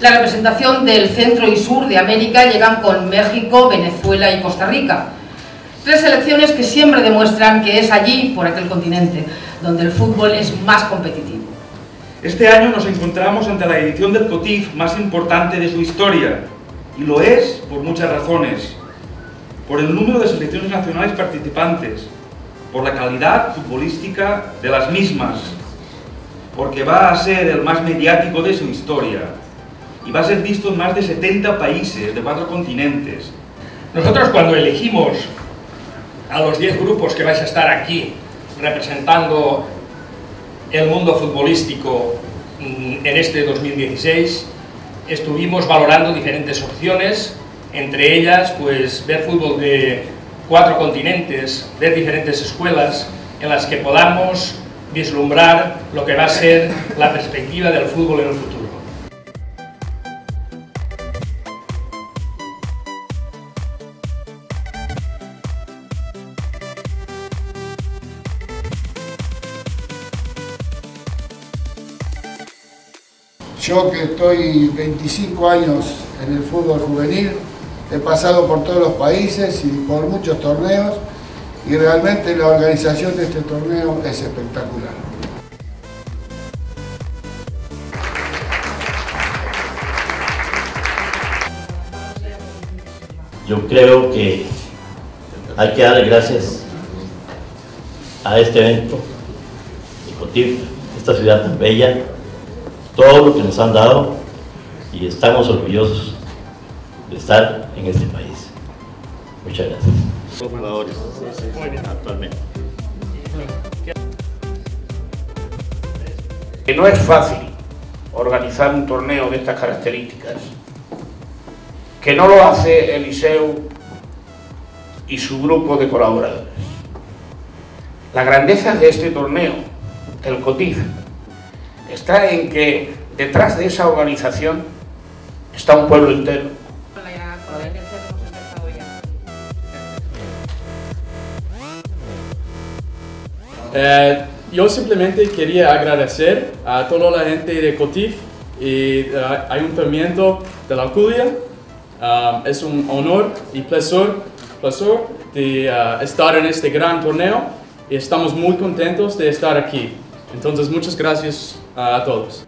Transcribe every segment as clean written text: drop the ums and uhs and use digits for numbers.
La representación del centro y sur de América llegan con México, Venezuela y Costa Rica. 3 selecciones que siempre demuestran que es allí, por aquel continente, donde el fútbol es más competitivo. Este año nos encontramos ante la edición del COTIF más importante de su historia, y lo es por muchas razones. Por el número de selecciones nacionales participantes, por la calidad futbolística de las mismas, porque va a ser el más mediático de su historia, y va a ser visto en más de 70 países de 4 continentes. Nosotros, cuando elegimos a los 10 grupos que vais a estar aquí representando el mundo futbolístico en este 2016, estuvimos valorando diferentes opciones, entre ellas pues ver fútbol de 4 continentes, ver diferentes escuelas en las que podamos vislumbrar lo que va a ser la perspectiva del fútbol en el futuro. Yo que estoy 25 años en el fútbol juvenil, he pasado por todos los países y por muchos torneos, y realmente la organización de este torneo es espectacular. Yo creo que hay que darle gracias a este evento, el COTIF, esta ciudad tan bella, todo lo que nos han dado, y estamos orgullosos de estar en este país. Muchas gracias. Los jugadores actualmente. No es fácil organizar un torneo de estas características, que no lo hace Eliseu y su grupo de colaboradores. La grandeza de este torneo, el COTIF, está en que detrás de esa organización está un pueblo entero. Yo simplemente quería agradecer a toda la gente de COTIF y del Ayuntamiento de la Alcudia. Es un honor y placer de estar en este gran torneo, y estamos muy contentos de estar aquí. Entonces, muchas gracias a todos.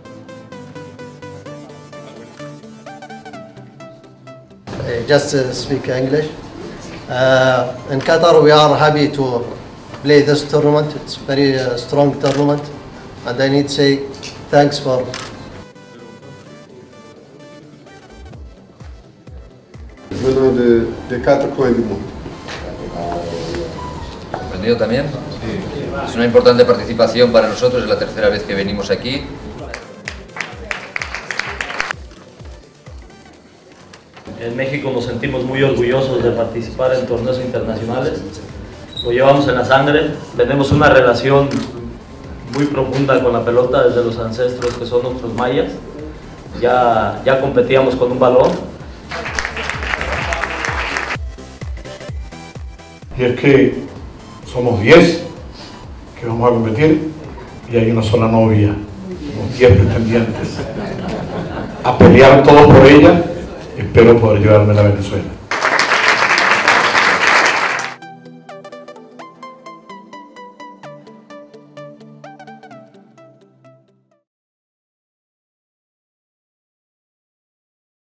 Just speak English. In Qatar, we are happy to play this tournament. It's a very strong tournament, and I need to say thanks for. Bueno, de 4 coins du mundo. ¿Sorprendido también? Sí. Es una importante participación para nosotros, es la 3ª vez que venimos aquí. En México nos sentimos muy orgullosos de participar en torneos internacionales. Lo llevamos en la sangre, tenemos una relación muy profunda con la pelota desde los ancestros que son nuestros mayas. Ya competíamos con un balón. Y es que somos 10 que vamos a competir y hay una sola novia, somos 10 pretendientes. A pelear todos por ella, espero poder llevarme a Venezuela.